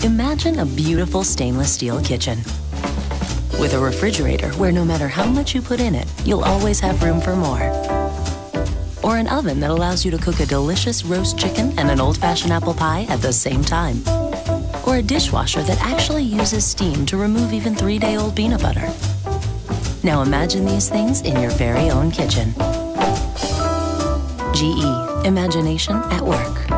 Imagine a beautiful stainless steel kitchen with a refrigerator where no matter how much you put in it, you'll always have room for more. Or an oven that allows you to cook a delicious roast chicken and an old-fashioned apple pie at the same time. Or a dishwasher that actually uses steam to remove even 3-day-old peanut butter. Now imagine these things in your very own kitchen. GE, imagination at work.